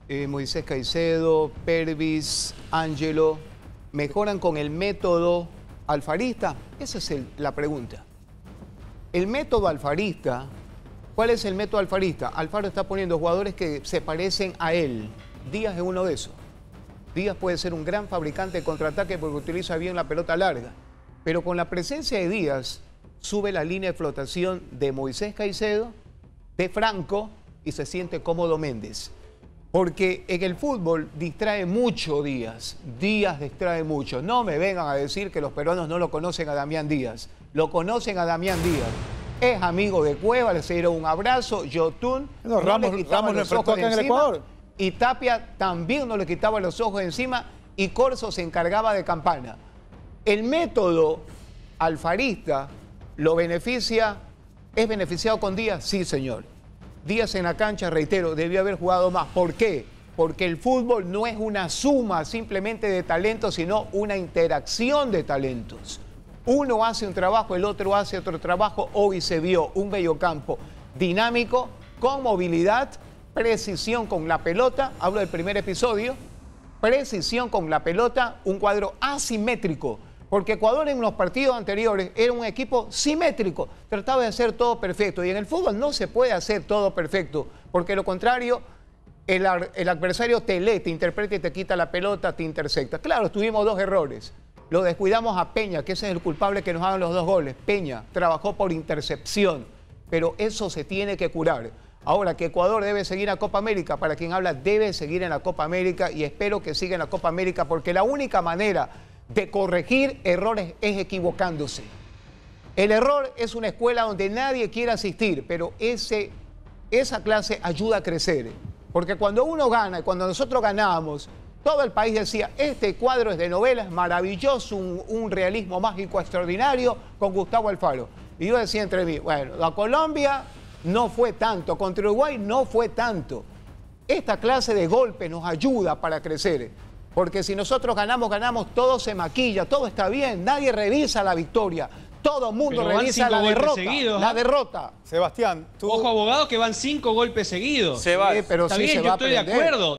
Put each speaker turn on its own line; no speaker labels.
Moisés Caicedo, Pervis, Ángelo, ¿mejoran con el método alfarista? Esa es la pregunta. El método alfarista, ¿cuál es el método alfarista? Alfaro está poniendo jugadores que se parecen a él. Díaz es uno de esos. Díaz puede ser un gran fabricante de contraataque porque utiliza bien la pelota larga. Pero con la presencia de Díaz, sube la línea de flotación de Moisés Caicedo, de Franco, y se siente cómodo Méndez. Porque en el fútbol distrae mucho Díaz. Díaz distrae mucho. No me vengan a decir que los peruanos no lo conocen a Damián Díaz. Lo conocen a Damián Díaz. Es amigo de Cueva, le dieron un abrazo. Yotún
no Ramos le enfrentó acá en el Ecuador.
Y Tapia también no le quitaba los ojos de encima. Y Corso se encargaba de Campana. El método alfarista lo beneficia. ¿Es beneficiado con Díaz? Sí, señor. Díaz en la cancha, reitero, debió haber jugado más. ¿Por qué? Porque el fútbol no es una suma simplemente de talentos, sino una interacción de talentos. Uno hace un trabajo, el otro hace otro trabajo. Hoy se vio un mediocampo dinámico, con movilidad, precisión con la pelota. Hablo del primer episodio. Precisión con la pelota, un cuadro asimétrico. Porque Ecuador en los partidos anteriores era un equipo simétrico, trataba de hacer todo perfecto. Y en el fútbol no se puede hacer todo perfecto, porque lo contrario, el adversario te lee, te interpreta y te quita la pelota, te intersecta. Claro, tuvimos dos errores. Lo descuidamos a Peña, que ese es el culpable que nos hagan los dos goles. Peña trabajó por intercepción, pero eso se tiene que curar. Ahora, que Ecuador debe seguir a Copa América, para quien habla, debe seguir en la Copa América y espero que siga en la Copa América, porque la única manera de corregir errores es equivocándose. El error es una escuela donde nadie quiere asistir, pero esa clase ayuda a crecer. Porque cuando uno gana y cuando nosotros ganábamos, todo el país decía, este cuadro es de novela, es maravilloso, un realismo mágico extraordinario con Gustavo Alfaro. Y yo decía entre mí, bueno, a Colombia no fue tanto, contra Uruguay no fue tanto. Esta clase de golpes nos ayuda para crecer. Porque si nosotros ganamos, todo se maquilla, todo está bien, nadie revisa la victoria, todo el mundo revisa la derrota.
Seguidos,
la derrota.
Sebastián,
Ojo, abogados, que van 5 golpes seguidos.
Se va, pero
está
sí
bien,
se
yo
va a
estoy de
aprender.
acuerdo.